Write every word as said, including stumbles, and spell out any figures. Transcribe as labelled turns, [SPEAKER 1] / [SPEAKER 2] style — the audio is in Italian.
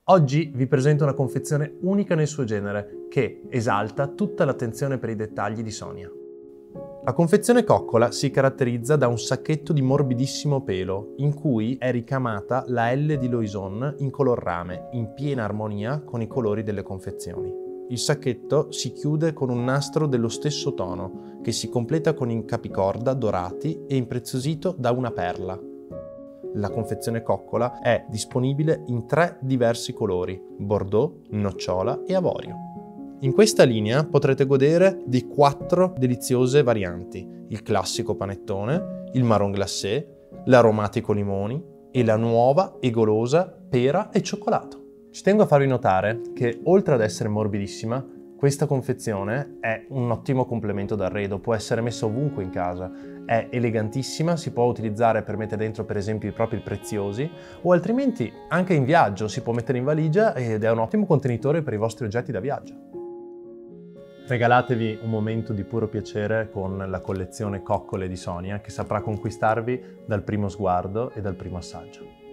[SPEAKER 1] Oggi vi presento una confezione unica nel suo genere che esalta tutta l'attenzione per i dettagli di Sonia. La confezione coccola si caratterizza da un sacchetto di morbidissimo pelo in cui è ricamata la L di Loison in color rame, in piena armonia con i colori delle confezioni. Il sacchetto si chiude con un nastro dello stesso tono che si completa con incapicorda dorati e impreziosito da una perla. La confezione coccola è disponibile in tre diversi colori: bordeaux, nocciola e avorio. In questa linea potrete godere di quattro deliziose varianti: il classico panettone, il marron glacé, l'aromatico limoni e la nuova e golosa pera e cioccolato. Ci tengo a farvi notare che, oltre ad essere morbidissima, questa confezione è un ottimo complemento d'arredo, può essere messa ovunque in casa, è elegantissima, si può utilizzare per mettere dentro per esempio i propri preziosi o altrimenti anche in viaggio si può mettere in valigia ed è un ottimo contenitore per i vostri oggetti da viaggio. Regalatevi un momento di puro piacere con la collezione Coccole di Sonia che saprà conquistarvi dal primo sguardo e dal primo assaggio.